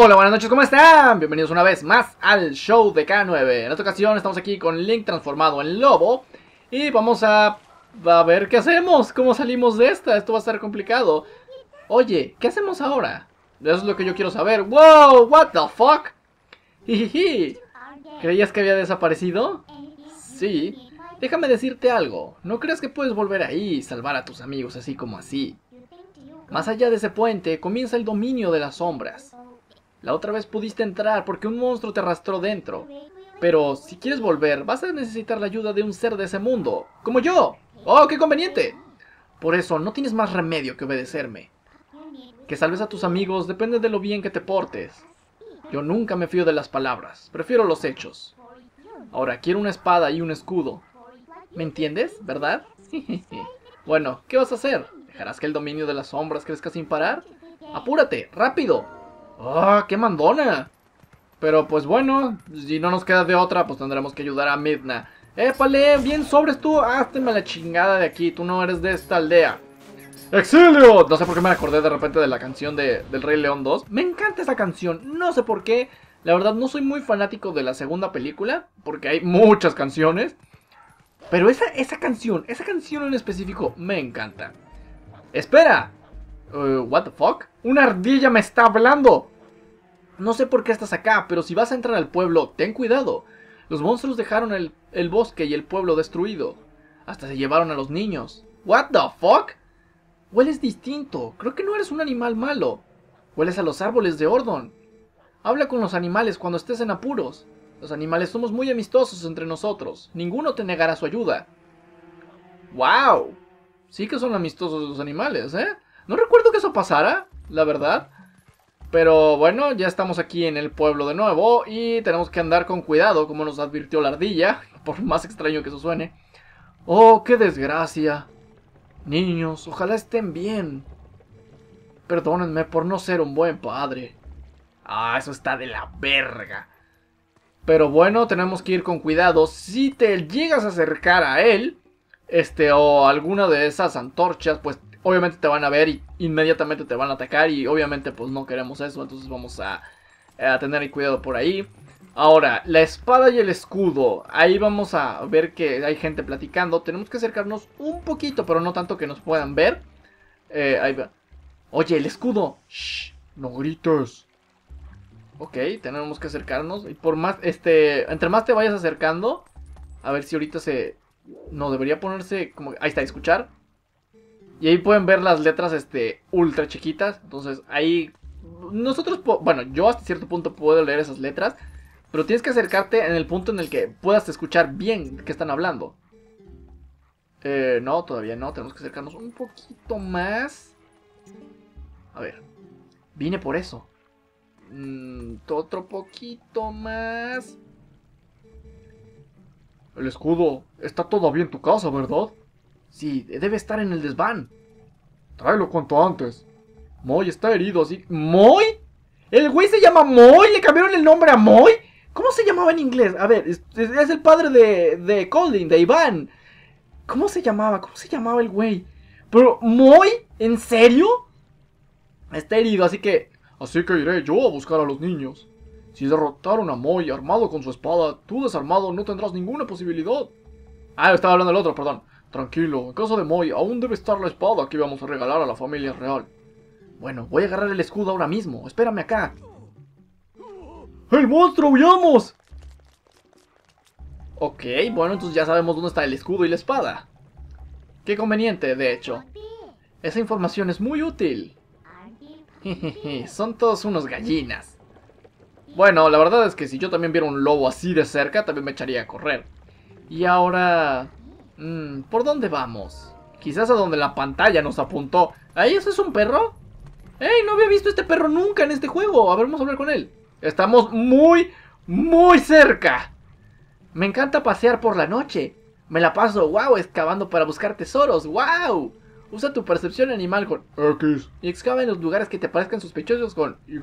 Hola, buenas noches, ¿cómo están? Bienvenidos una vez más al show de K9. En esta ocasión estamos aquí con Link transformado en lobo. Y vamos a ver qué hacemos, cómo salimos de esta. Esto va a estar complicado. Oye, ¿qué hacemos ahora? Eso es lo que yo quiero saber. ¡Wow! ¿What the fuck? Jijiji. ¿Creías que había desaparecido? Sí. Déjame decirte algo. ¿No crees que puedes volver ahí y salvar a tus amigos así como así? Más allá de ese puente comienza el dominio de las sombras. La otra vez pudiste entrar porque un monstruo te arrastró dentro. Pero si quieres volver, vas a necesitar la ayuda de un ser de ese mundo. ¡Como yo! ¡Oh, qué conveniente! Por eso, no tienes más remedio que obedecerme. Que salves a tus amigos depende de lo bien que te portes. Yo nunca me fío de las palabras, prefiero los hechos. Ahora, quiero una espada y un escudo. ¿Me entiendes, verdad? Bueno, ¿qué vas a hacer? ¿Dejarás que el dominio de las sombras crezca sin parar? ¡Apúrate! ¡Rápido! ¡Ah, qué mandona! Pero pues bueno, si no nos queda de otra, pues tendremos que ayudar a Midna. ¡Épale! ¡Bien sobres tú! ¡Házteme la chingada de aquí! Tú no eres de esta aldea. ¡Exilio! No sé por qué me acordé de repente de la canción del Rey León 2. Me encanta esa canción, no sé por qué. La verdad no soy muy fanático de la segunda película, porque hay muchas canciones. Pero esa canción en específico me encanta. ¡Espera! ¿What the fuck? ¡Una ardilla me está hablando! No sé por qué estás acá, pero si vas a entrar al pueblo, ten cuidado. Los monstruos dejaron el bosque y el pueblo destruido. Hasta se llevaron a los niños. ¿What the fuck? Hueles distinto. Creo que no eres un animal malo. Hueles a los árboles de Ordon. Habla con los animales cuando estés en apuros. Los animales somos muy amistosos entre nosotros. Ninguno te negará su ayuda. ¡Wow! Sí que son amistosos los animales, ¿eh? No recuerdo que eso pasara, la verdad. Pero bueno, ya estamos aquí en el pueblo de nuevo y tenemos que andar con cuidado, como nos advirtió la ardilla, por más extraño que eso suene. ¡Oh, qué desgracia! Niños, ojalá estén bien. Perdónenme por no ser un buen padre. Ah, eso está de la verga. Pero bueno, tenemos que ir con cuidado. Si te llegas a acercar a él, o alguna de esas antorchas, pues obviamente te van a ver y inmediatamente te van a atacar. Y obviamente pues no queremos eso, entonces vamos a tener cuidado por ahí. Ahora, la espada y el escudo. Ahí vamos a ver que hay gente platicando. Tenemos que acercarnos un poquito, pero no tanto que nos puedan ver. Ahí va. Oye, el escudo. Shh, no grites. Ok, tenemos que acercarnos. Y por más, entre más te vayas acercando. A ver si ahorita se... No, debería ponerse como... Ahí está, escuchar. Y ahí pueden ver las letras, ultra chiquitas. Entonces, ahí... Nosotros, bueno, yo hasta cierto punto puedo leer esas letras. Pero tienes que acercarte en el punto en el que puedas escuchar bien qué están hablando. No, todavía no. Tenemos que acercarnos un poquito más. A ver. Vine por eso. Otro poquito más. El escudo está todavía en tu casa, ¿verdad? Sí, debe estar en el desván. Tráelo cuanto antes. Moy está herido, así... ¿Moy? ¿El güey se llama Moy? ¿Le cambiaron el nombre a Moy? ¿Cómo se llamaba en inglés? A ver, es el padre de Colin, de Iván. ¿Cómo se llamaba? ¿Cómo se llamaba el güey? Pero, ¿Moy? ¿En serio? Está herido, así que iré yo a buscar a los niños. Si derrotaron a Moy armado con su espada, tú desarmado no tendrás ninguna posibilidad. Ah, estaba hablando el otro, perdón. Tranquilo, en casa de Moy aún debe estar la espada que íbamos a regalar a la familia real. Bueno, voy a agarrar el escudo ahora mismo, espérame acá. ¡El monstruo, huyamos! Ok, bueno, entonces ya sabemos dónde está el escudo y la espada. Qué conveniente, de hecho. Esa información es muy útil. Jejeje, son todos unos gallinas. Bueno, la verdad es que si yo también viera un lobo así de cerca, también me echaría a correr. Y ahora... ¿por dónde vamos? Quizás a donde la pantalla nos apuntó. ¿Ahí eso es un perro? ¡Ey! No había visto este perro nunca en este juego. A ver, vamos a hablar con él. Estamos muy, muy cerca. Me encanta pasear por la noche. Me la paso, wow, excavando para buscar tesoros. ¡Wow! Usa tu percepción animal con X y excava en los lugares que te parezcan sospechosos con Y.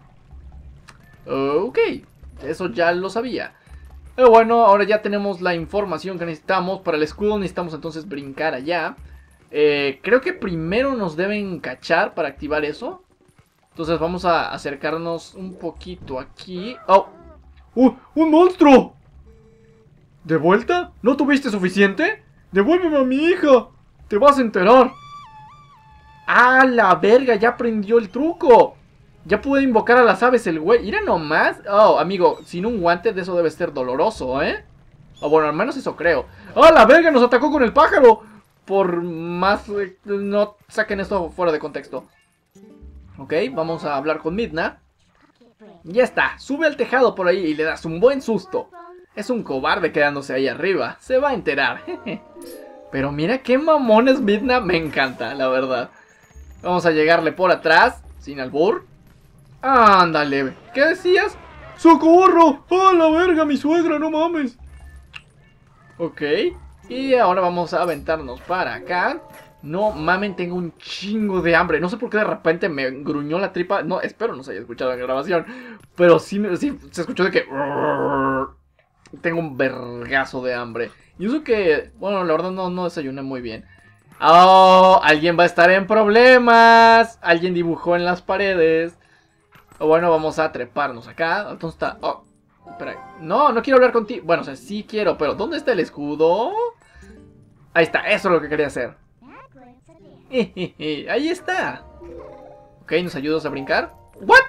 Ok, eso ya lo sabía. Pero bueno, ahora ya tenemos la información que necesitamos. Para el escudo necesitamos entonces brincar allá. Creo que primero nos deben cachar para activar eso. Entonces vamos a acercarnos un poquito aquí. ¡Oh! ¡Un monstruo! ¿De vuelta? ¿No tuviste suficiente? ¡Devuélveme a mi hija! ¡Te vas a enterar! ¡Ah, la verga! Ya aprendió el truco. Ya pude invocar a las aves el güey. Mira nomás. Oh, amigo, sin un guante de eso debe ser doloroso, ¿eh? O bueno, al menos eso creo. ¡Ah, la verga! Nos atacó con el pájaro. Por más... no saquen esto fuera de contexto. Ok, vamos a hablar con Midna. Ya está, sube al tejado por ahí y le das un buen susto. Es un cobarde quedándose ahí arriba. Se va a enterar. Pero mira qué mamón es Midna. Me encanta, la verdad. Vamos a llegarle por atrás, sin albur. Ándale. ¿Qué decías? ¡Socorro! ¡Ah, la verga, mi suegra! ¡No mames! Ok. Y ahora vamos a aventarnos para acá. No mamen, tengo un chingo de hambre. No sé por qué de repente me gruñó la tripa. No, espero no se haya escuchado en la grabación. Pero sí se escuchó de que... tengo un vergazo de hambre. Y eso que... bueno, la verdad no desayuné muy bien. Oh, alguien va a estar en problemas. Alguien dibujó en las paredes. Bueno, vamos a treparnos acá. ¿Dónde está? Oh, espera. No quiero hablar contigo. Bueno, o sea, sí quiero, pero ¿dónde está el escudo? Ahí está, eso es lo que quería hacer. Ahí está. Ok, ¿nos ayudas a brincar? ¿What?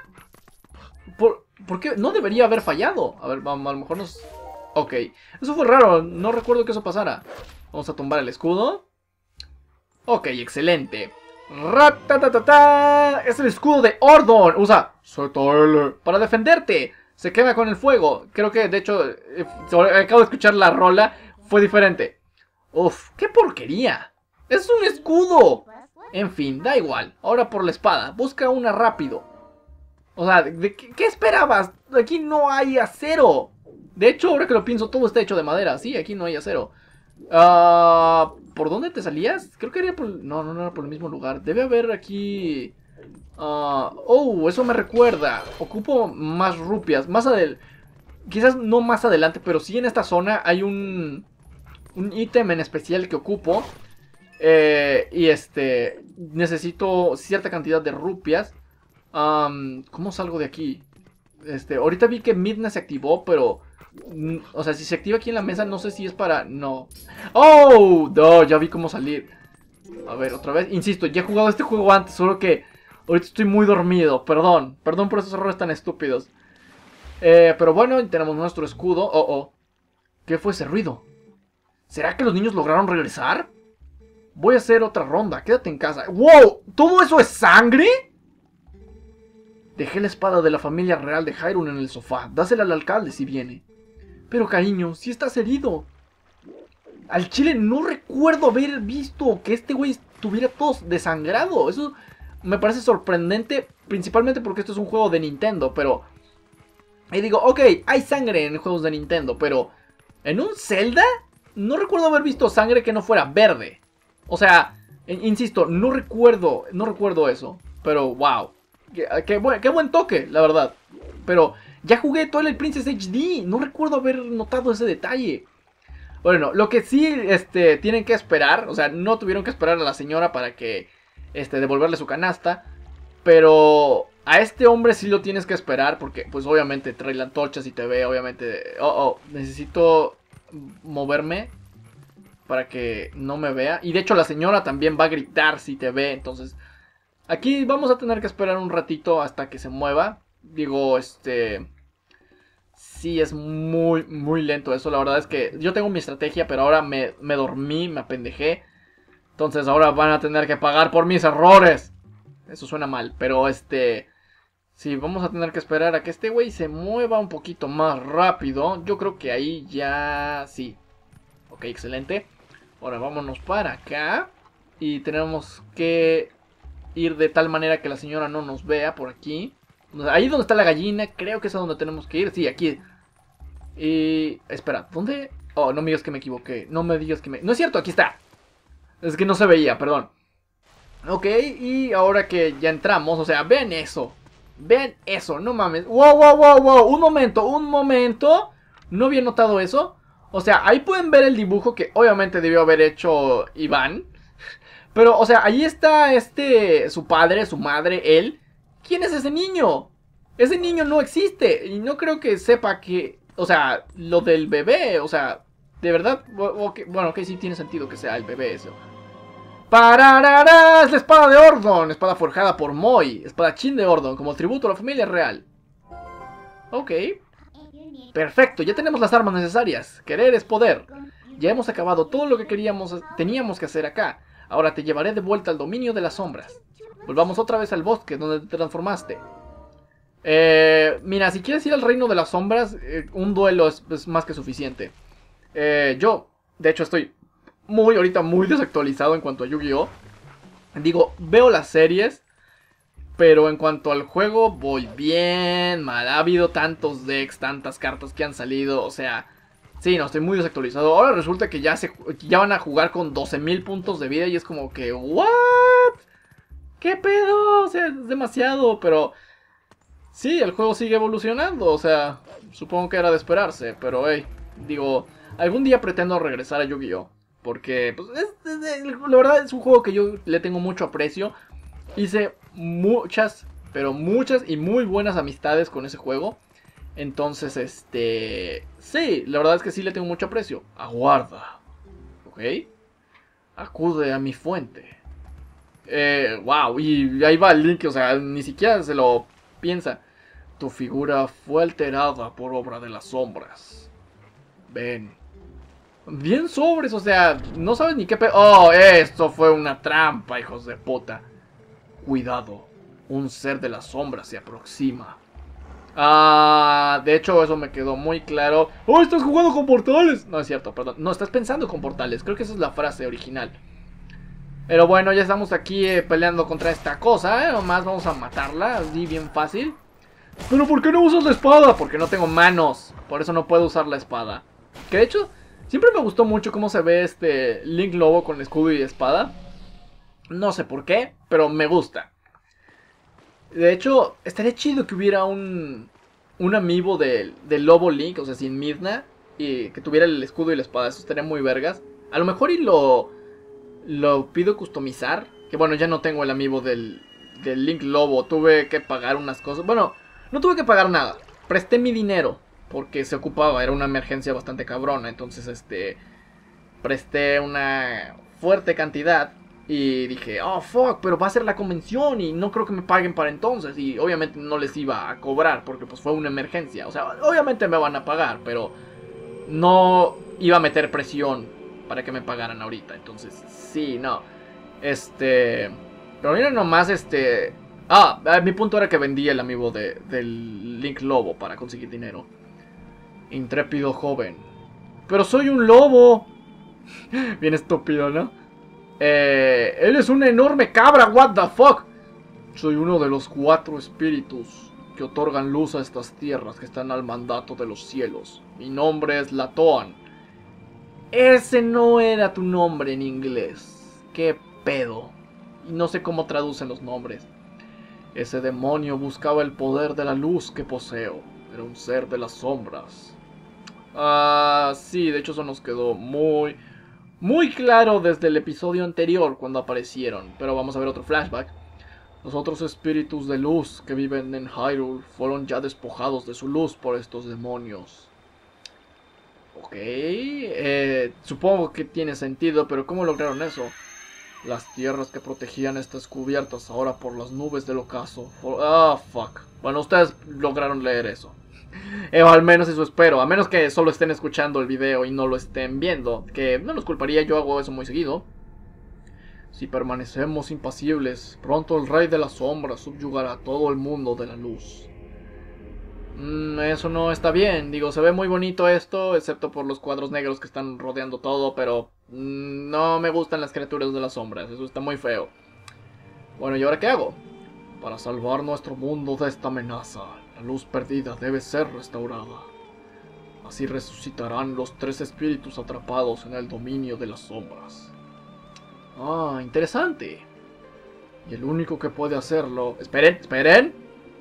¿Por qué? No debería haber fallado. A ver, a lo mejor nos... ok, eso fue raro, no recuerdo que eso pasara. Vamos a tumbar el escudo. Ok, excelente. ¡Ratatatata! Es el escudo de Ordon. Usa ZL para defenderte. Se quema con el fuego. Creo que, de hecho, acabo de escuchar la rola. Fue diferente. Uf, qué porquería. ¡Es un escudo! En fin, da igual. Ahora por la espada. Busca una rápido. O sea, ¿qué esperabas? Aquí no hay acero. De hecho, ahora que lo pienso, todo está hecho de madera. Sí, aquí no hay acero. ¿Por dónde te salías? Creo que era por... no era por el mismo lugar. Debe haber aquí... oh, eso me recuerda. Ocupo más rupias. Más adelante. Quizás no más adelante, pero sí en esta zona hay un ítem en especial que ocupo. Y necesito cierta cantidad de rupias. ¿Cómo salgo de aquí? Ahorita vi que Midna se activó, pero... o sea, si se activa aquí en la mesa, no sé si es para... no. ¡Oh! No, ya vi cómo salir. A ver, otra vez. Insisto, ya he jugado este juego antes, solo que ahorita estoy muy dormido. Perdón por esos errores tan estúpidos. Pero bueno, tenemos nuestro escudo. Oh. ¿Qué fue ese ruido? ¿Será que los niños lograron regresar? Voy a hacer otra ronda, quédate en casa. ¡Wow! ¿Todo eso es sangre? Dejé la espada de la familia real de Hyrule en el sofá. Dásela al alcalde si viene. Pero cariño, si estás herido. Al chile no recuerdo haber visto que este güey estuviera todo desangrado. Eso me parece sorprendente, principalmente porque esto es un juego de Nintendo, pero... y digo, ok, hay sangre en juegos de Nintendo, pero... ¿en un Zelda? No recuerdo haber visto sangre que no fuera verde. O sea, insisto, no recuerdo eso. Pero, wow. Qué buen toque, la verdad. Pero ya jugué Twilight Princess HD. No recuerdo haber notado ese detalle. Bueno, lo que sí tienen que esperar. O sea, no tuvieron que esperar a la señora para que devolverle su canasta. Pero a este hombre sí lo tienes que esperar. Porque pues obviamente trae la antorcha si te ve. Obviamente. Necesito moverme para que no me vea. Y de hecho la señora también va a gritar si te ve. Entonces aquí vamos a tener que esperar un ratito hasta que se mueva. Digo, sí es muy, muy lento eso. La verdad es que yo tengo mi estrategia, pero ahora me dormí, me apendejé. Entonces ahora van a tener que pagar por mis errores. Eso suena mal, pero sí, vamos a tener que esperar a que este güey se mueva un poquito más rápido. Yo creo que ahí ya sí. Ok, excelente. Ahora vámonos para acá. Y tenemos que ir de tal manera que la señora no nos vea por aquí. Ahí donde está la gallina, creo que es a donde tenemos que ir. Sí, aquí. Y... espera, ¿dónde? Oh, no me digas que me equivoqué. No me digas que me... no es cierto, aquí está. Es que no se veía, perdón. Ok, y ahora que ya entramos, o sea, vean eso. Vean eso, no mames. Wow. Un momento. No había notado eso. O sea, ahí pueden ver el dibujo que obviamente debió haber hecho Iván. Pero, o sea, ahí está su padre, su madre, él. ¿Quién es ese niño? Ese niño no existe. Y no creo que sepa que... O sea, lo del bebé. O sea, de verdad... Bueno, que sí tiene sentido que sea el bebé eso. ¡Pararara! Es la espada de Ordon. Espada forjada por Moi. Espadachín de Ordon. Como tributo a la familia real. Ok. Perfecto, ya tenemos las armas necesarias. Querer es poder. Ya hemos acabado todo lo que teníamos que hacer acá. Ahora te llevaré de vuelta al dominio de las sombras. Volvamos otra vez al bosque donde te transformaste. Mira, si quieres ir al reino de las sombras, un duelo es más que suficiente. Yo, de hecho, estoy ahorita muy desactualizado en cuanto a Yu-Gi-Oh! Digo, veo las series, pero en cuanto al juego, voy bien mal. Ha habido tantos decks, tantas cartas que han salido, o sea... Sí, no, estoy muy desactualizado. Ahora resulta que ya van a jugar con 12.000 puntos de vida y es como que... ¿What? ¿Qué pedo? O sea, es demasiado, pero... Sí, el juego sigue evolucionando, o sea... Supongo que era de esperarse, pero hey... Digo, algún día pretendo regresar a Yu-Gi-Oh! Porque, pues, la verdad es un juego que yo le tengo mucho aprecio. Hice muchas, pero muchas y muy buenas amistades con ese juego. Entonces, sí, la verdad es que sí le tengo mucho aprecio. Aguarda. ¿Ok? Acude a mi fuente. Wow, y ahí va el Link, o sea, ni siquiera se lo piensa. Tu figura fue alterada por obra de las sombras. Ven. Bien sobres, o sea, no sabes ni qué Oh, esto fue una trampa, hijos de puta. Cuidado, un ser de las sombras se aproxima. De hecho eso me quedó muy claro. ¡Oh, estás jugando con portales! No es cierto, perdón. No, estás pensando con portales. Creo que esa es la frase original. Pero bueno, ya estamos aquí peleando contra esta cosa. Nomás vamos a matarla, así bien fácil. ¿Pero por qué no usas la espada? Porque no tengo manos. Por eso no puedo usar la espada. Que de hecho, siempre me gustó mucho cómo se ve este Link Lobo con escudo y espada. No sé por qué, pero me gusta. De hecho, estaría chido que hubiera un amiibo del Lobo Link, o sea, sin Midna, y que tuviera el escudo y la espada. Eso estaría muy vergas. A lo mejor y lo pido customizar. Que bueno, ya no tengo el amiibo del Link Lobo. Tuve que pagar unas cosas. Bueno, no tuve que pagar nada. Presté mi dinero porque se ocupaba, era una emergencia bastante cabrona. Entonces, presté una fuerte cantidad. Y dije, oh fuck, pero va a ser la convención y no creo que me paguen para entonces. Y obviamente no les iba a cobrar porque pues fue una emergencia. O sea, obviamente me van a pagar, pero no iba a meter presión para que me pagaran ahorita. Entonces, sí, no. Pero miren nomás, mi punto era que vendí el amiibo del Link Lobo para conseguir dinero. Intrépido joven. Pero soy un lobo. Bien estúpido, ¿no? Él es una enorme cabra, what the fuck. Soy uno de los 4 espíritus que otorgan luz a estas tierras que están al mandato de los cielos. Mi nombre es Latoan. Ese no era tu nombre en inglés. Qué pedo. Y no sé cómo traducen los nombres. Ese demonio buscaba el poder de la luz que poseo. Era un ser de las sombras. Sí, de hecho eso nos quedó muy claro desde el episodio anterior cuando aparecieron. Pero vamos a ver otro flashback. Los otros espíritus de luz que viven en Hyrule fueron ya despojados de su luz por estos demonios. Ok, supongo que tiene sentido, pero ¿cómo lograron eso? Las tierras que protegían estas cubiertas ahora por las nubes del ocaso. Fuck. Bueno, ustedes lograron leer eso. O al menos eso espero. A menos que solo estén escuchando el video y no lo estén viendo. Que no los culparía, yo hago eso muy seguido. Si permanecemos impasibles, pronto el rey de las sombras subyugará a todo el mundo de la luz. Eso no está bien. Digo, se ve muy bonito esto, excepto por los cuadros negros que están rodeando todo. Pero no me gustan las criaturas de las sombras. Eso está muy feo. Bueno, ¿y ahora qué hago? Para salvar nuestro mundo de esta amenaza, la luz perdida debe ser restaurada. Así resucitarán los 3 espíritus atrapados en el dominio de las sombras. Interesante. Y el único que puede hacerlo... Esperen.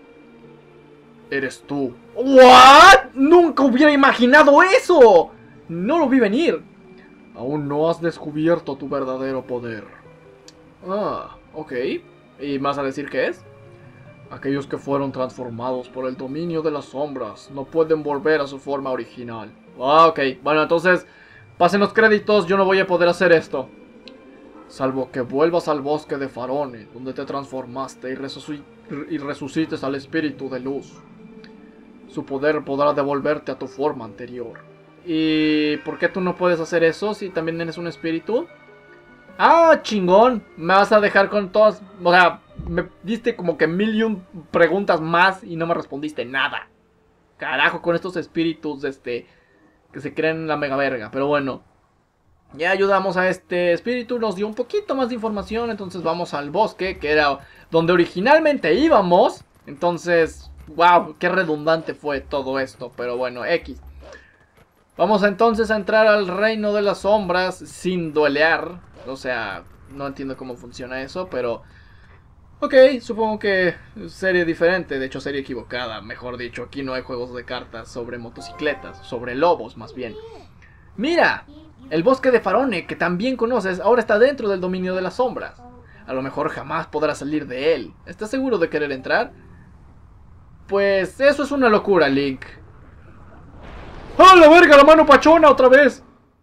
Eres tú. ¿What? Nunca hubiera imaginado eso. No lo vi venir. Aún no has descubierto tu verdadero poder. Ok. ¿Y más a decir qué es? Aquellos que fueron transformados por el dominio de las sombras no pueden volver a su forma original. Ah, ok. Bueno, entonces, pasen los créditos, yo no voy a poder hacer esto. Salvo que vuelvas al bosque de Farone, donde te transformaste y resucites al espíritu de luz. Su poder podrá devolverte a tu forma anterior. ¿Y por qué tú no puedes hacer eso si también eres un espíritu? ¡Ah, chingón! Me vas a dejar con todas... O sea, me diste como que 1001 preguntas más y no me respondiste nada. Carajo, con estos espíritus, que se creen la mega verga. Pero bueno, ya ayudamos a este espíritu, nos dio un poquito más de información. Entonces vamos al bosque, que era donde originalmente íbamos. Entonces, wow, qué redundante fue todo esto. Pero bueno, X. Vamos entonces a entrar al reino de las sombras sin duelear. O sea, no entiendo cómo funciona eso, pero... Ok, supongo que serie diferente, de hecho serie equivocada, mejor dicho. Aquí no hay juegos de cartas sobre motocicletas, sobre lobos más bien. ¡Mira! El bosque de Farone, que también conoces, ahora está dentro del dominio de las sombras. A lo mejor jamás podrás salir de él. ¿Estás seguro de querer entrar? Pues eso es una locura, Link. ¡Ah, la verga, la mano pachona otra vez!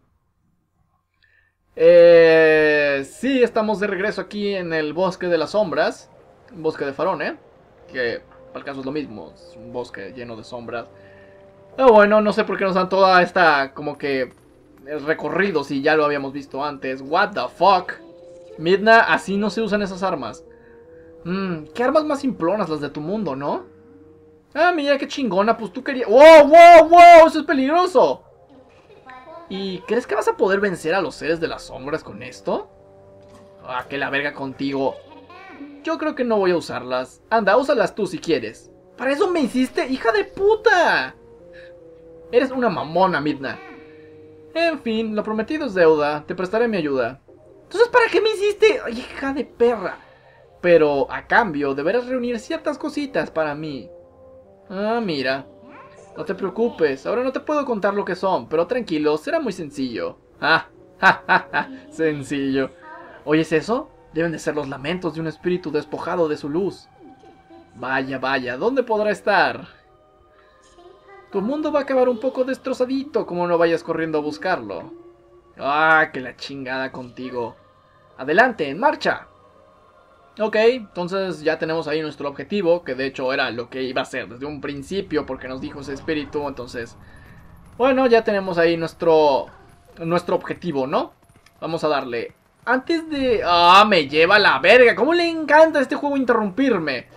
Sí, estamos de regreso aquí en el bosque de las sombras. Bosque de Farone, que al caso es lo mismo, es un bosque lleno de sombras. Pero bueno, no sé por qué nos dan toda esta como que recorrido si ya lo habíamos visto antes. What the fuck. Midna, así no se usan esas armas. ¿Qué armas más simplonas las de tu mundo, no? Ah, mira qué chingona, pues tú querías... ¡Wow, wow, wow! ¡Eso es peligroso! ¿Y crees que vas a poder vencer a los seres de las sombras con esto? Ah, que la verga contigo. Yo creo que no voy a usarlas. Anda, úsalas tú si quieres. ¿Para eso me hiciste, hija de puta? Eres una mamona, Midna. En fin, lo prometido es deuda. Te prestaré mi ayuda. Entonces, ¿para qué me hiciste? Ay, hija de perra. Pero, a cambio, deberás reunir ciertas cositas para mí. Ah, mira. No te preocupes, ahora no te puedo contar lo que son, pero tranquilo, será muy sencillo. Ah, ja, ja, ja, sencillo. ¿Oyes eso? Deben de ser los lamentos de un espíritu despojado de su luz. Vaya, vaya, ¿dónde podrá estar? Tu mundo va a acabar un poco destrozadito, como no vayas corriendo a buscarlo. Ah, que la chingada contigo. Adelante, en marcha. Ok, entonces ya tenemos ahí nuestro objetivo, que de hecho era lo que iba a ser desde un principio, porque nos dijo ese espíritu. Entonces, bueno, ya tenemos ahí nuestro objetivo, ¿no? Vamos a darle. Antes de... ¡Ah, me lleva la verga! ¿Cómo le encanta a este juego interrumpirme?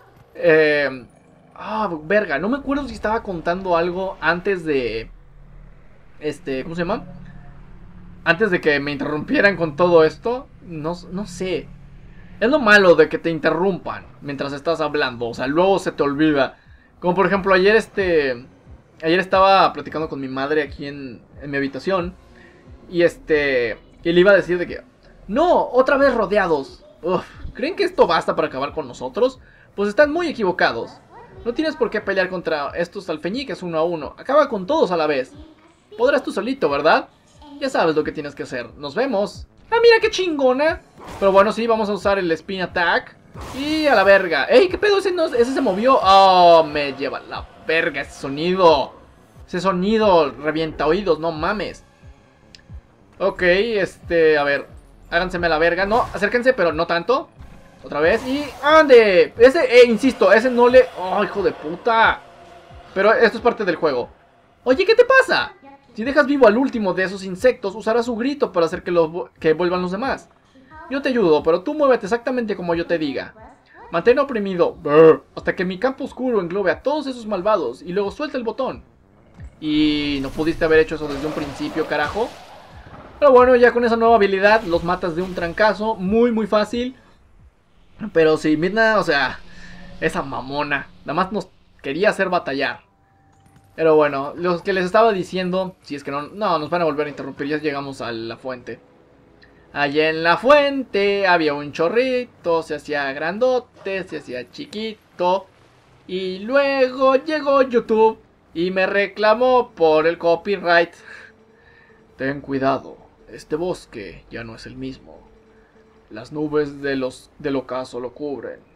Verga, no me acuerdo si estaba contando algo antes de... ¿cómo se llama? Antes de que me interrumpieran con todo esto. No sé. Es lo malo de que te interrumpan mientras estás hablando. O sea, luego se te olvida. Como por ejemplo ayer ayer estaba platicando con mi madre aquí en mi habitación. Y y le iba a decir de que... No, otra vez rodeados. Uf, ¿creen que esto basta para acabar con nosotros? Pues están muy equivocados. No tienes por qué pelear contra estos alfeñiques uno a uno. Acaba con todos a la vez. Podrás tú solito, ¿verdad? Ya sabes lo que tienes que hacer. Nos vemos. ¡Ah, mira qué chingona! Pero bueno, sí, vamos a usar el Spin Attack. Y a la verga. ¡Ey, qué pedo! Ese se movió. ¡Oh, me lleva la verga ese sonido! Ese sonido revienta oídos, no mames. Ok, a ver. Háganseme a la verga. No, acérquense, pero no tanto. Otra vez y... ¡Ande! Insisto, ese no le... ¡Oh, hijo de puta! Pero esto es parte del juego. Oye, ¿qué te pasa? Si dejas vivo al último de esos insectos, usará su grito para hacer que vuelvan los demás. Yo te ayudo, pero tú muévete exactamente como yo te diga. Mantén oprimido hasta que mi campo oscuro englobe a todos esos malvados y luego suelta el botón. Y no pudiste haber hecho eso desde un principio, carajo. Pero bueno, ya con esa nueva habilidad los matas de un trancazo. Muy, muy fácil. Pero sí, Midna, o sea, esa mamona. Nada más nos quería hacer batallar. Pero bueno, lo que les estaba diciendo, si es que no, nos van a volver a interrumpir, ya llegamos a la fuente. Allá en la fuente había un chorrito, se hacía grandote, se hacía chiquito. Y luego llegó YouTube y me reclamó por el copyright. Ten cuidado, este bosque ya no es el mismo. Las nubes del ocaso lo cubren.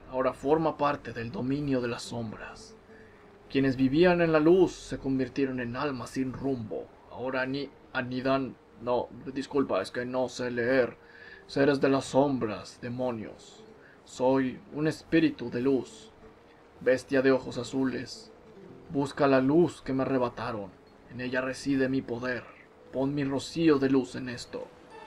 ahora forma parte del dominio de las sombras. Quienes vivían en la luz se convirtieron en almas sin rumbo. Ahora anidan... No, disculpa, es que no sé leer. Seres de las sombras, demonios. Soy un espíritu de luz. Bestia de ojos azules. Busca la luz que me arrebataron. En ella reside mi poder. Pon mi rocío de luz en esto.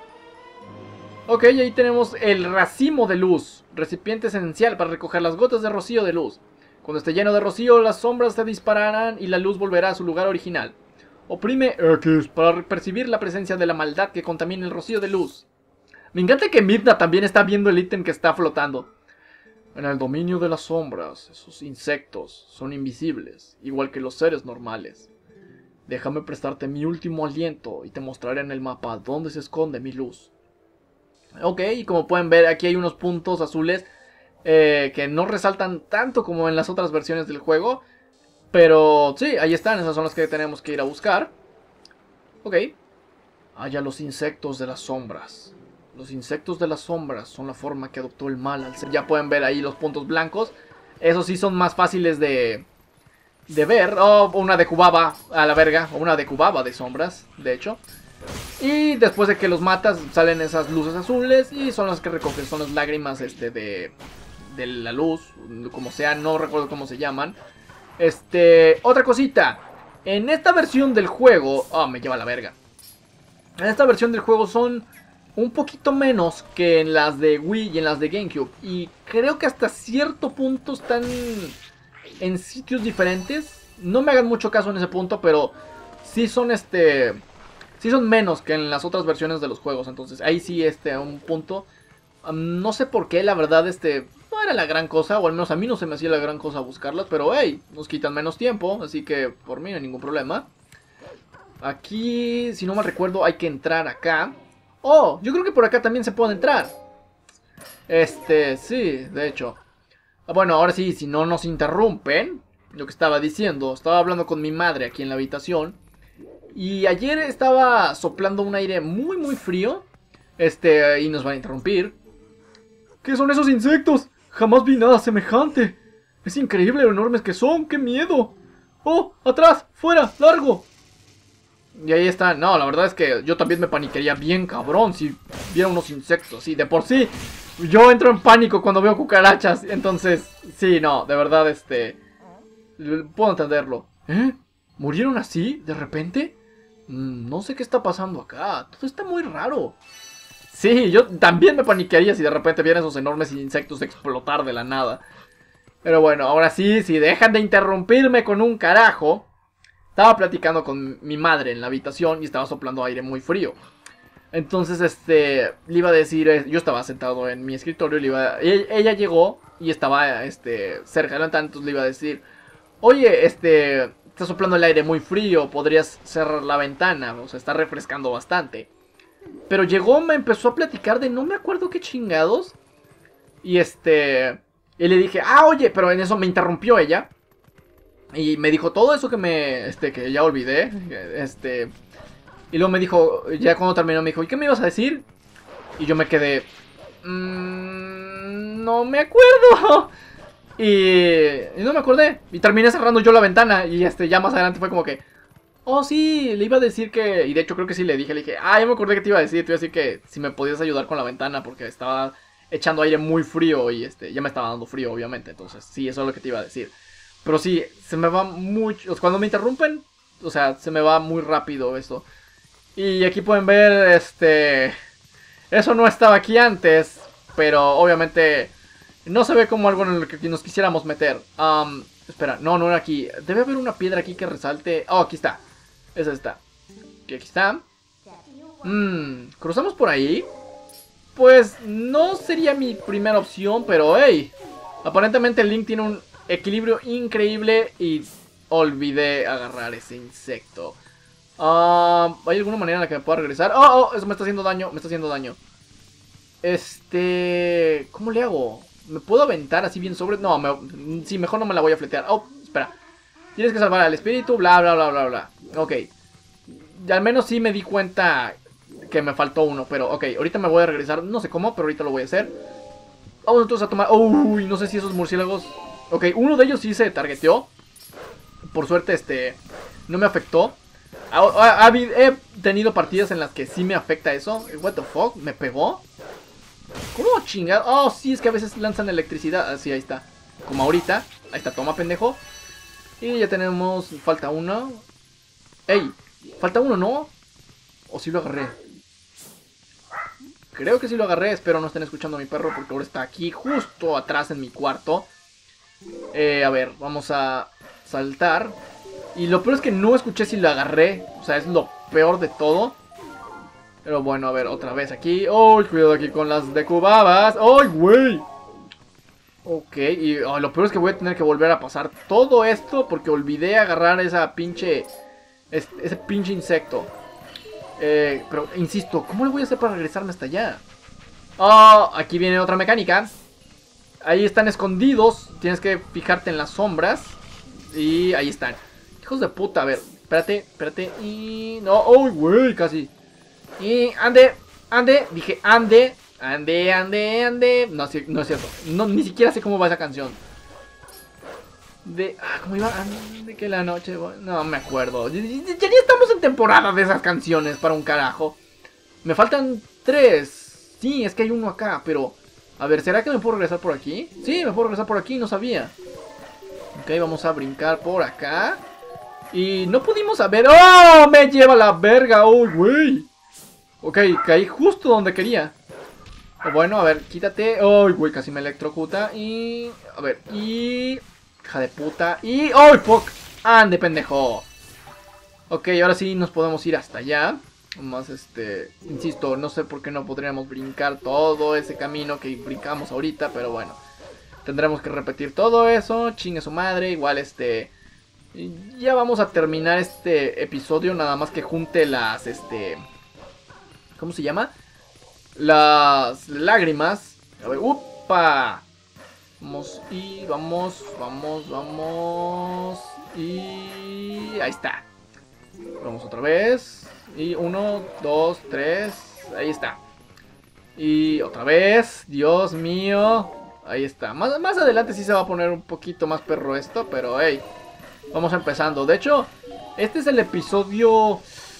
Ok, ahí tenemos el racimo de luz. Recipiente esencial para recoger las gotas de rocío de luz. Cuando esté lleno de rocío, las sombras se dispararán y la luz volverá a su lugar original. Oprime X para percibir la presencia de la maldad que contamina el rocío de luz. Me encanta que Midna también está viendo el ítem que está flotando. En el dominio de las sombras, esos insectos son invisibles, igual que los seres normales. Déjame prestarte mi último aliento y te mostraré en el mapa dónde se esconde mi luz. Ok, y como pueden ver, aquí hay unos puntos azules que no resaltan tanto como en las otras versiones del juego. Pero sí, ahí están, esas son las que tenemos que ir a buscar. Ok. Halla los insectos de las sombras. Los insectos de las sombras son la forma que adoptó el mal al ser. Ya pueden ver ahí los puntos blancos. Esos sí son más fáciles de ver. Oh, una de Cubaba a la verga. O una de Cubaba de sombras, de hecho. Y después de que los matas salen esas luces azules y son las que recogen, son las lágrimas de la luz, como sea, no recuerdo cómo se llaman. Otra cosita, en esta versión del juego, me lleva la verga. En esta versión del juego son un poquito menos que en las de Wii y en las de GameCube. Y creo que hasta cierto punto están en sitios diferentes. No me hagan mucho caso en ese punto, pero sí son sí son menos que en las otras versiones de los juegos. Entonces ahí sí un punto. No sé por qué, la verdad, no era la gran cosa. O al menos a mí no se me hacía la gran cosa buscarlas. Pero hey, nos quitan menos tiempo. Así que por mí no hay ningún problema. Aquí, si no mal recuerdo, hay que entrar acá. Oh, yo creo que por acá también se puede entrar. Sí, de hecho. Bueno, ahora sí, si no nos interrumpen. Lo que estaba diciendo, estaba hablando con mi madre aquí en la habitación. Y ayer estaba soplando un aire muy muy frío. Y nos van a interrumpir. ¿Qué son esos insectos? Jamás vi nada semejante. Es increíble lo enormes que son, qué miedo. Oh, atrás, fuera, largo. Y ahí está, no, la verdad es que yo también me paniquería bien cabrón si viera unos insectos. Y de por sí, yo entro en pánico cuando veo cucarachas. Entonces, sí, no, de verdad, puedo entenderlo. ¿Eh? ¿Murieron así, de repente? No sé qué está pasando acá, todo está muy raro. Sí, yo también me paniquearía si de repente vieran esos enormes insectos explotar de la nada. Pero bueno, ahora sí, si dejan de interrumpirme con un carajo. Estaba platicando con mi madre en la habitación y estaba soplando aire muy frío. Entonces, le iba a decir, yo estaba sentado en mi escritorio, ella llegó y estaba, cerca de la ventana, entonces le iba a decir, oye, está soplando el aire muy frío, podrías cerrar la ventana, o sea, está refrescando bastante. Pero llegó, me empezó a platicar de no me acuerdo qué chingados. Y y le dije, oye, pero en eso me interrumpió ella. Y me dijo todo eso que ya olvidé. Y luego me dijo, ya cuando terminó me dijo, ¿y qué me ibas a decir? Y yo me quedé, no me acuerdo. Y no me acordé. Y terminé cerrando yo la ventana. Y ya más adelante fue como que, oh sí, le iba a decir que... Y de hecho creo que sí le dije, ya me acordé que te iba a decir. Te iba a decir que si me podías ayudar con la ventana porque estaba echando aire muy frío. Y ya me estaba dando frío obviamente. Entonces sí, eso es lo que te iba a decir. Pero sí, se me va mucho... Cuando me interrumpen, o sea, se me va muy rápido esto. Y aquí pueden ver, eso no estaba aquí antes. Pero obviamente no se ve como algo en lo que nos quisiéramos meter. Espera, no era aquí. Debe haber una piedra aquí que resalte. Oh, aquí está. Esa está. Aquí está. ¿Cruzamos por ahí? Pues no sería mi primera opción, pero hey. Aparentemente Link tiene un equilibrio increíble y olvidé agarrar ese insecto. ¿Hay alguna manera en la que me pueda regresar? Oh, eso me está haciendo daño, ¿cómo le hago? ¿Me puedo aventar así bien sobre? No, sí, mejor no me la voy a fletear. Oh, espera. Tienes que salvar al espíritu, bla, bla, bla, bla, bla. Ok. Y al menos sí me di cuenta que me faltó uno, pero ok, ahorita me voy a regresar. No sé cómo, pero ahorita lo voy a hacer. Vamos entonces a tomar... Uy, no sé si esos murciélagos... Ok, uno de ellos sí se targeteó. Por suerte, no me afectó. He tenido partidas en las que sí me afecta eso. What the fuck, ¿me pegó? ¿Cómo chingado? Oh, sí, es que a veces lanzan electricidad. Sí, ahí está. Como ahorita. Ahí está, toma, pendejo. Y ya tenemos... Falta uno. ¡Ey! Falta uno, ¿no? ¿O sí lo agarré? Creo que sí lo agarré. Espero no estén escuchando a mi perro porque ahora está aquí justo atrás en mi cuarto. A ver, vamos a saltar. Y lo peor es que no escuché si lo agarré. O sea, es lo peor de todo. Pero bueno, a ver, otra vez aquí. ¡Oh, cuidado aquí con las decubabas! ¡Ay, güey! Ok, y lo peor es que voy a tener que volver a pasar todo esto porque olvidé agarrar esa pinche... ese pinche insecto. Pero, insisto, ¿cómo le voy a hacer para regresarme hasta allá? Oh, aquí viene otra mecánica. Ahí están escondidos. Tienes que fijarte en las sombras. Y ahí están. Hijos de puta, a ver, espérate. Y... no, ¡uy, güey! Casi. Y ande. Dije ande. Ande. No, no es cierto. No, ni siquiera sé cómo va esa canción. ¿Cómo iba? Ande que la noche... no me acuerdo. Ya estamos en temporada de esas canciones para un carajo. Me faltan 3. Sí, es que hay uno acá, pero... A ver, ¿será que me puedo regresar por aquí? Sí, me puedo regresar por aquí, no sabía. Ok, vamos a brincar por acá. Y no pudimos saber... ¡Oh! Me lleva la verga. ¡Oh, güey! Ok, caí justo donde quería. Bueno, a ver, quítate. ¡Oh, güey! Casi me electrocuta. Y... a ver, y... hija de puta. Y... ¡oh, fuck! ¡Ande, pendejo! Ok, ahora sí nos podemos ir hasta allá. Más insisto, no sé por qué no podríamos brincar todo ese camino que brincamos ahorita, pero bueno. Tendremos que repetir todo eso, chingue su madre, igual ya vamos a terminar este episodio, nada más que junte las, ¿cómo se llama? Las lágrimas. A ver, ¡upa! Vamos y vamos. Y ahí está. Vamos otra vez. Y 1, 2, 3. Ahí está. Y otra vez. Dios mío. Ahí está. Más adelante sí se va a poner un poquito más perro esto. Pero hey. Vamos empezando. De hecho, este es el episodio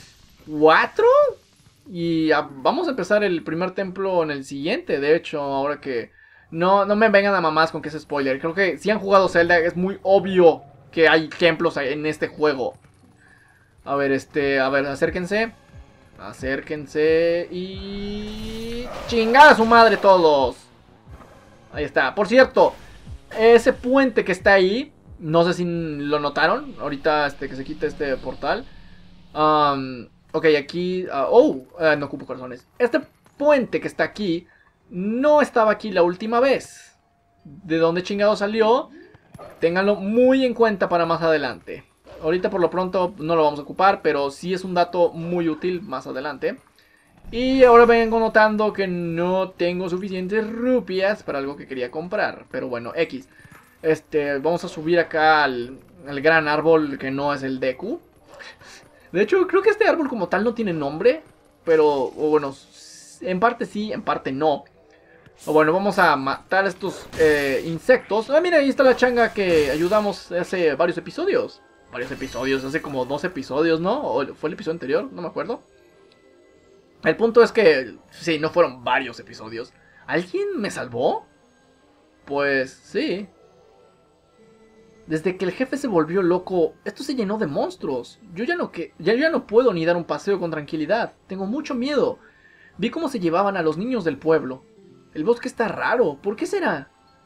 4. Y vamos a empezar el primer templo en el siguiente. De hecho, ahora que... No me vengan a mamás con que es spoiler. Creo que si han jugado Zelda es muy obvio que hay templos en este juego. A ver, acérquense. Acérquense y... ¡chingada a su madre todos! Ahí está. Por cierto, ese puente que está ahí, no sé si lo notaron. Ahorita que se quite este portal. Ok, aquí... no ocupo corazones. Este puente que está aquí no estaba aquí la última vez. ¿De dónde chingado salió? Ténganlo muy en cuenta para más adelante. Ahorita por lo pronto no lo vamos a ocupar, pero sí es un dato muy útil más adelante. Y ahora vengo notando que no tengo suficientes rupias para algo que quería comprar. Pero bueno, X. Vamos a subir acá al gran árbol que no es el Deku. De hecho, creo que este árbol como tal no tiene nombre. Pero, bueno, en parte sí, en parte no. Bueno, vamos a matar a estos insectos. Mira, ahí está la changa que ayudamos hace varios episodios. Hace como 2 episodios, ¿no? ¿O fue el episodio anterior? No me acuerdo. El punto es que, sí, no fueron varios episodios. ¿Alguien me salvó? Pues, sí. Desde que el jefe se volvió loco, esto se llenó de monstruos. Yo ya no puedo ni dar un paseo con tranquilidad. Tengo mucho miedo. Vi cómo se llevaban a los niños del pueblo. El bosque está raro. ¿Por qué será?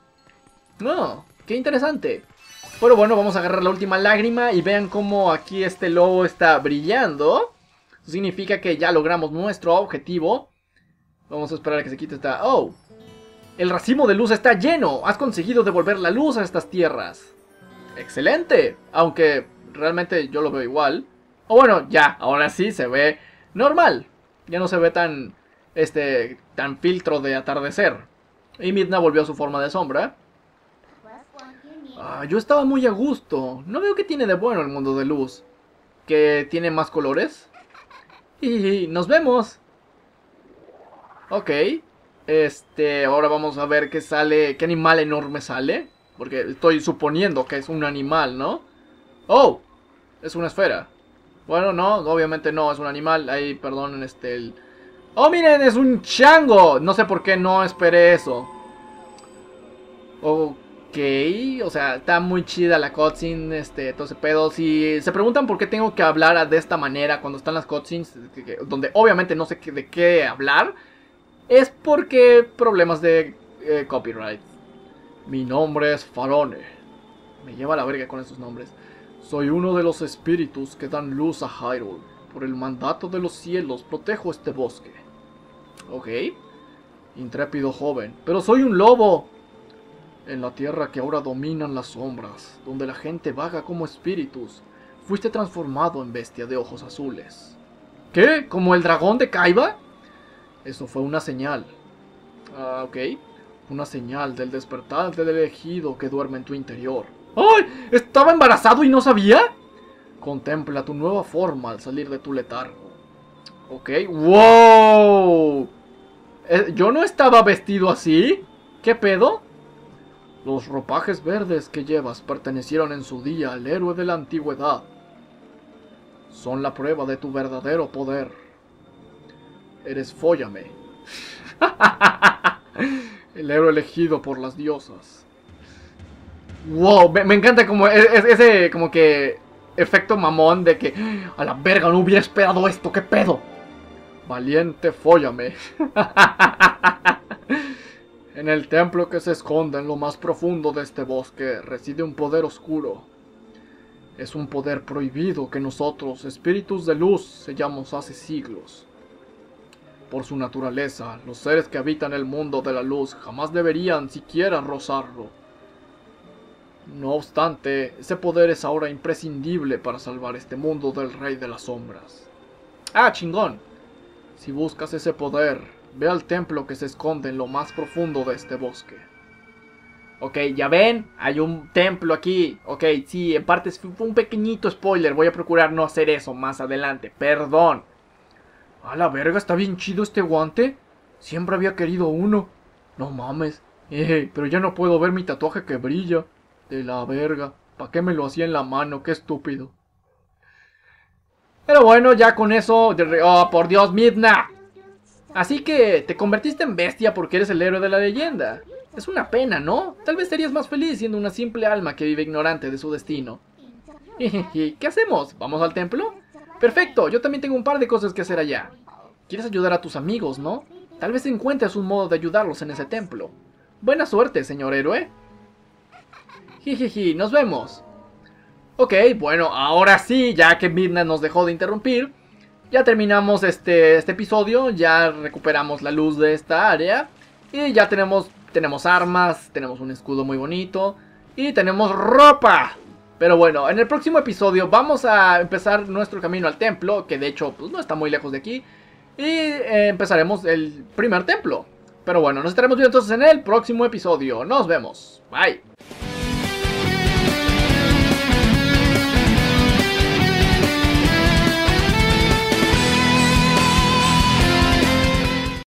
No, qué interesante. Pero bueno, vamos a agarrar la última lágrima y vean cómo aquí este lobo está brillando. Eso significa que ya logramos nuestro objetivo. Vamos a esperar a que se quite esta... ¡oh! El racimo de luz está lleno. Has conseguido devolver la luz a estas tierras. ¡Excelente! Aunque realmente yo lo veo igual. O bueno, ya, ahora sí se ve normal. Ya no se ve tan filtro de atardecer. Y Midna volvió a su forma de sombra. Yo estaba muy a gusto. No veo que tiene de bueno el mundo de luz. ¿Que tiene más colores? Y nos vemos. Ok. Ahora vamos a ver qué sale, qué animal enorme sale. Porque estoy suponiendo que es un animal, ¿no? ¡Oh! Es una esfera. Bueno, no, obviamente no, es un animal. Ahí, perdonen, ¡Oh, miren! ¡Es un chango! No sé por qué no esperé eso. Ok, o sea, está muy chida la cutscene, todo ese pedo. Si se preguntan por qué tengo que hablar de esta manera cuando están las cutscenes, donde obviamente no sé de qué hablar, es porque problemas de copyright. Mi nombre es Farone. Me lleva a la verga con esos nombres. Soy uno de los espíritus que dan luz a Hyrule. Por el mandato de los cielos protejo este bosque. Ok. Intrépido joven. Pero soy un lobo. En la tierra que ahora dominan las sombras, donde la gente vaga como espíritus, fuiste transformado en bestia de ojos azules. ¿Qué? ¿Como el dragón de Kaiba? Eso fue una señal. Ok. Una señal del despertar del elegido que duerme en tu interior. ¡Ay! ¿Estaba embarazado y no sabía? Contempla tu nueva forma al salir de tu letargo. Ok. ¡Wow! ¿Yo no estaba vestido así? ¿Qué pedo? Los ropajes verdes que llevas pertenecieron en su día al héroe de la antigüedad. Son la prueba de tu verdadero poder. Eres Fóllame. El héroe elegido por las diosas. Wow, me encanta como ese como que efecto mamón de que a la verga no hubiera esperado esto, ¿qué pedo? Valiente Fóllame. En el templo que se esconde en lo más profundo de este bosque reside un poder oscuro. Es un poder prohibido que nosotros, espíritus de luz, sellamos hace siglos. Por su naturaleza, los seres que habitan el mundo de la luz jamás deberían siquiera rozarlo. No obstante, ese poder es ahora imprescindible para salvar este mundo del Rey de las Sombras. ¡Ah, chingón! Si buscas ese poder, ve al templo que se esconde en lo más profundo de este bosque. Ok, ya ven, hay un templo aquí. Ok, sí, en parte fue un pequeñito spoiler. Voy a procurar no hacer eso más adelante, perdón. A la verga, está bien chido este guante. Siempre había querido uno. No mames. Pero ya no puedo ver mi tatuaje que brilla. De la verga. ¿Para qué me lo hacía en la mano? Qué estúpido. Pero bueno, ya con eso... ¡Oh, por Dios, Midna! Así que te convertiste en bestia porque eres el héroe de la leyenda. Es una pena, ¿no? Tal vez serías más feliz siendo una simple alma que vive ignorante de su destino. ¿Qué hacemos? ¿Vamos al templo? Perfecto, yo también tengo un par de cosas que hacer allá. Quieres ayudar a tus amigos, ¿no? Tal vez encuentres un modo de ayudarlos en ese templo. Buena suerte, señor héroe. Nos vemos. Ok, bueno, ahora sí, ya que Midna nos dejó de interrumpir, ya terminamos este episodio, ya recuperamos la luz de esta área y ya tenemos armas, tenemos un escudo muy bonito y tenemos ropa. Pero bueno, en el próximo episodio vamos a empezar nuestro camino al templo, que de hecho pues, no está muy lejos de aquí, y empezaremos el primer templo. Pero bueno, nos estaremos viendo entonces en el próximo episodio. Nos vemos. Bye.